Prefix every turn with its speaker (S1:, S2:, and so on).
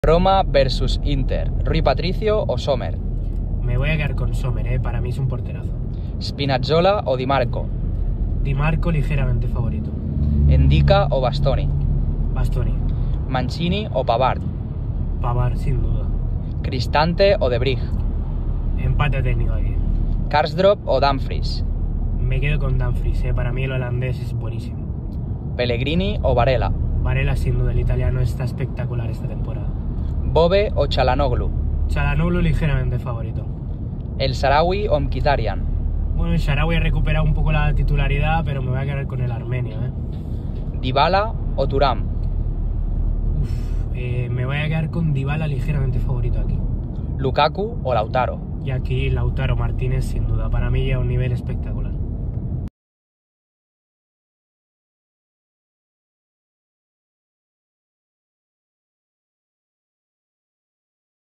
S1: Roma versus Inter, Rui Patricio o Sommer.
S2: Me voy a quedar con Sommer, para mí es un porterazo.
S1: Spinazzola o Di Marco.
S2: Di Marco ligeramente favorito.
S1: Endica o Bastoni.
S2: Bastoni.
S1: Mancini o Pavard.
S2: Pavard sin duda.
S1: Cristante o De Brig.
S2: Empate técnico aquí.
S1: Karsdorp o Dumfries.
S2: Me quedo con Dumfries, para mí el holandés es buenísimo.
S1: Pellegrini o Varela.
S2: Varela sin duda, el italiano está espectacular esta temporada.
S1: Bove o Çalhanoğlu.
S2: Çalhanoğlu ligeramente favorito.
S1: El Shaarawy o Mkhitaryan.
S2: Bueno, el Shaarawy ha recuperado un poco la titularidad, pero me voy a quedar con el armenio.
S1: Dybala o Thuram.
S2: Me voy a quedar con Dybala ligeramente favorito aquí.
S1: Lukaku o Lautaro.
S2: Y aquí Lautaro Martínez sin duda, para mí ya un nivel espectacular.